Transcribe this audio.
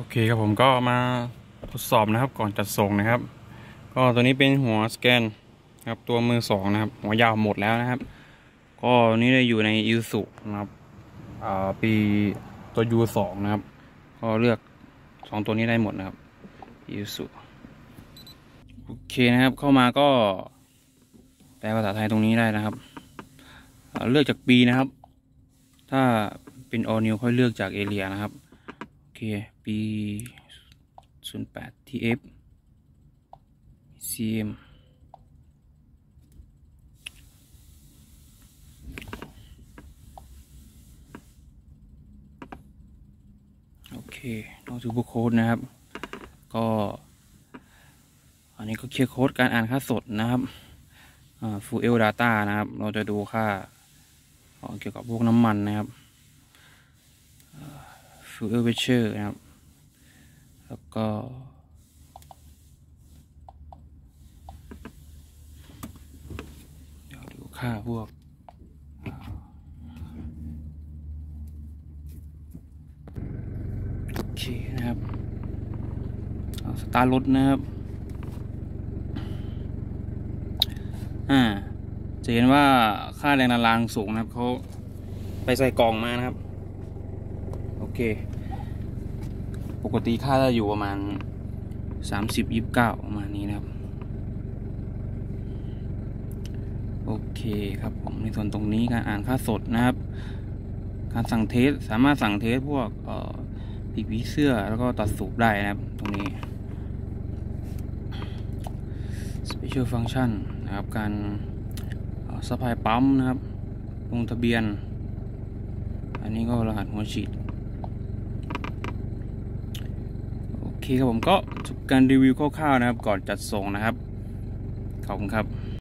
เคครับผมก็มาทดสอบนะครับก่อนจัดส่งนะครับก็ตัวนี้เป็นหัวสแกนครับตัวมือสองนะครับหัวยาวหมดแล้วนะครับก็นี้ได้อยู่ในอิสุนะครับปีตัวU2นะครับก็เลือก2ตัวนี้ได้หมดนะครับอิสุโอเคนะครับเข้ามาก็แปลภาษาไทยตรงนี้ได้นะครับเลือกจากปีนะครับถ้าเป็น all new ค่อยเลือกจากเอเรียนะครับโอเคปี08 TF CM โอเคเราดูโค้ดนะครับก็อันนี้ก็เคลียร์โค้ดการอ่านค่าสดนะครับfuel data นะครับเราจะดูค่าเกี่ยวกับพวกน้ำมันนะครับfuel pressure นะครับแล้วก็เดี๋ยวดูค่าพวกโอเคนะครับสตาร์ทรถนะครับจะเห็นว่าค่าแรงดันรางสูงนะครับเขาไปใส่กล่องมานะครับโอเคปกติค่าจะอยู่ประมาณ30-29ประมาณนี้นะครับโอเคครับผมในส่วนตรงนี้การอ่านค่าสดนะครับการสั่งเทสสามารถสั่งเทสพวกปีกผีเสื้อแล้วก็ตัดสูบได้นะครับตรงนี้ Special Function นะครับการสะพายปั๊มนะครับลงทะเบียนอันนี้ก็รหัสหัวฉีดโอเคครับผมก็จบการรีวิวคร่าวๆนะครับก่อนจัดส่งนะครับขอบคุณครับ